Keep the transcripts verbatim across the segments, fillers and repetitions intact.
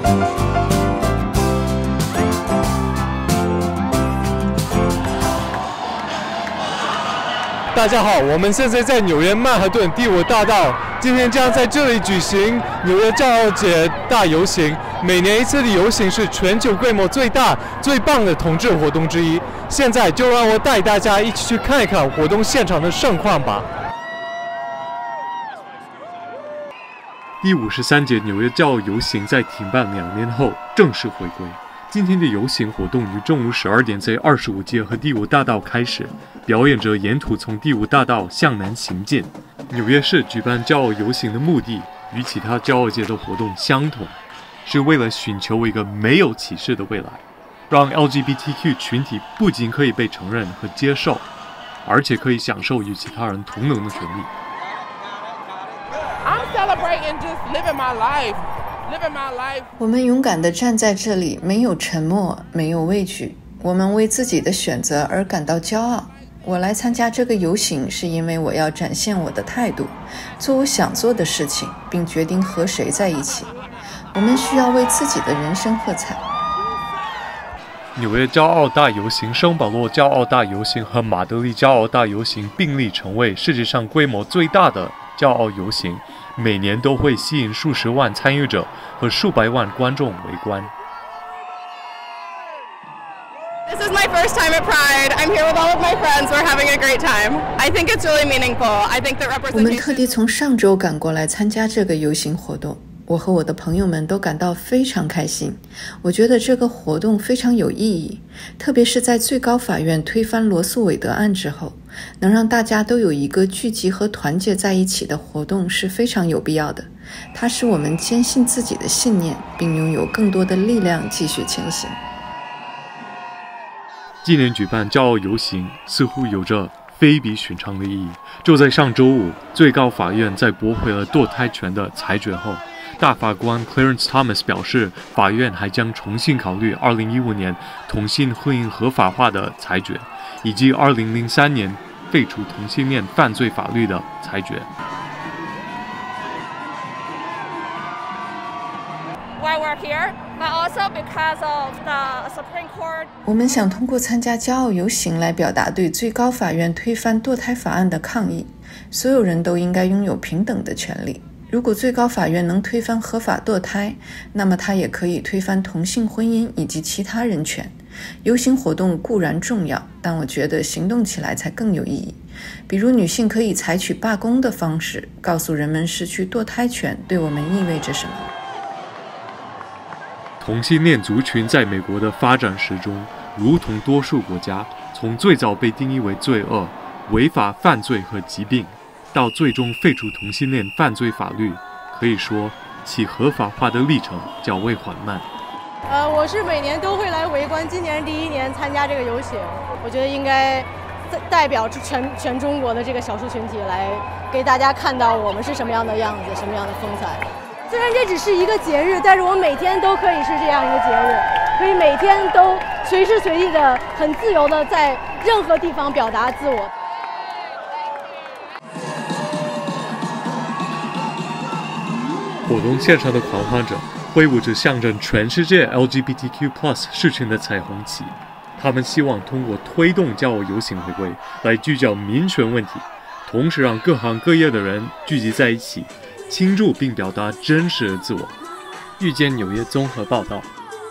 大家好，我们现在在纽约曼哈顿第五大道，今天将在这里举行纽约骄傲节大游行。每年一次的游行是全球规模最大、最棒的同志活动之一。现在就让我带大家一起去看一看活动现场的盛况吧。第五十三届纽约骄傲游行在停办两年后正式回归。今天的游行活动于中午十二点在二十五街和第五大道开始，表演者沿途从第五大道向南行进。纽约市举办骄傲游行的目的与其他骄傲节的活动相同，是为了寻求一个没有歧视的未来，让 L G B T Q 群体不仅可以被承认和接受，而且可以享受与其他人同等的权利。 I'm celebrating just living my life. 我们勇敢地站在这里，没有沉默，没有畏惧，我们为自己的选择而感到骄傲。我来参加这个游行是因为我要展现我的态度，做我想做的事情，并决定和谁在一起。我们需要为自己的人生喝彩。 纽约骄傲大游行、圣保罗骄傲大游行和马德里骄傲大游行并立成为世界上规模最大的骄傲游行，每年都会吸引数十万参与者和数百万观众围观。 This is my first time at Pride. I'm here with all of my friends. We're having a great time. I think it's really meaningful. I think that representation. 我们特地从上周赶过来参加这个游行活动。我和我的朋友们都感到非常开心。我觉得这个活动非常有意义，特别是在最高法院推翻罗素韦德案之后，能让大家都有一个聚集和团结在一起的活动是非常有必要的。它使我们坚信自己的信念，并拥有更多的力量继续前行。 今年举办骄傲游行似乎有着非比寻常的意义。就在上周五，最高法院在驳回了堕胎权的裁决后，大法官 Clarence Thomas 表示，法院还将重新考虑二零一五年同性婚姻合法化的裁决，以及二零零三年废除同性恋犯罪法律的裁决。 Why we're here, but also because of the Supreme Court. 我们想通过参加骄傲游行来表达对最高法院推翻堕胎法案的抗议。所有人都应该拥有平等的权利。如果最高法院能推翻合法堕胎，那么它也可以推翻同性婚姻以及其他人权。游行活动固然重要，但我觉得行动起来才更有意义。比如女性可以采取罢工的方式，告诉人们失去堕胎权对我们意味着什么。 同性恋族群在美国的发展史中，如同多数国家，从最早被定义为罪恶、违法犯罪和疾病，到最终废除同性恋犯罪法律，可以说其合法化的历程较为缓慢。 呃，我是每年都会来围观，今年第一年参加这个游行，我觉得应该代表全全中国的这个少数群体来给大家看到我们是什么样的样子，什么样的风采。虽然这只是一个节日，但是我每天都可以是这样一个节日，可以每天都随时随地的很自由的在任何地方表达自我。 活动现场的狂欢者挥舞着象征全世界 L G B T Q plus 社群的彩虹旗，他们希望通过推动骄傲游行回归来聚焦民权问题，同时让各行各业的人聚集在一起，庆祝并表达真实的自我。遇见纽约综合报道。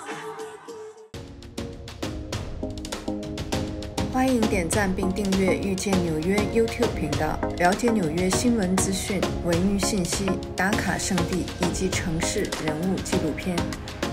欢迎点赞并订阅遇见纽约 YouTube 频道，了解纽约新闻资讯、文娱信息、打卡圣地以及城市人物纪录片。